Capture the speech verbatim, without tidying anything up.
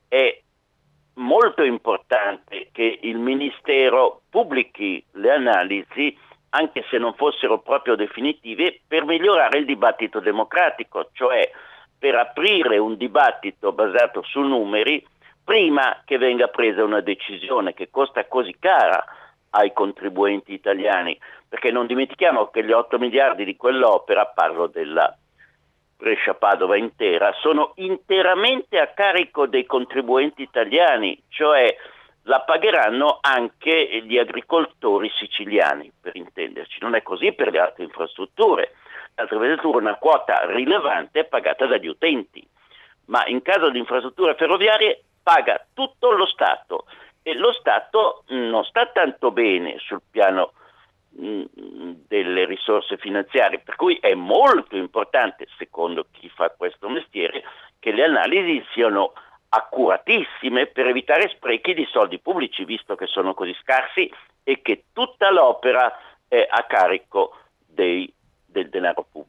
è molto importante che il Ministero pubblichi le analisi, anche se non fossero proprio definitive, per migliorare il dibattito democratico, cioè per aprire un dibattito basato su numeri prima che venga presa una decisione che costa così cara ai contribuenti italiani, perché non dimentichiamo che gli otto miliardi di quell'opera, parlo della Brescia-Padova intera, sono interamente a carico dei contribuenti italiani, cioè la pagheranno anche gli agricoltori siciliani, per intenderci. Non è così per le altre infrastrutture. Le altre infrastrutture una quota rilevante è pagata dagli utenti, ma in caso di infrastrutture ferroviarie paga tutto lo Stato, e lo Stato non sta tanto bene sul piano mh, delle risorse finanziarie, per cui è molto importante, secondo chi fa questo mestiere, che le analisi siano accuratissime per evitare sprechi di soldi pubblici, visto che sono così scarsi e che tutta l'opera è a carico dei, del denaro pubblico.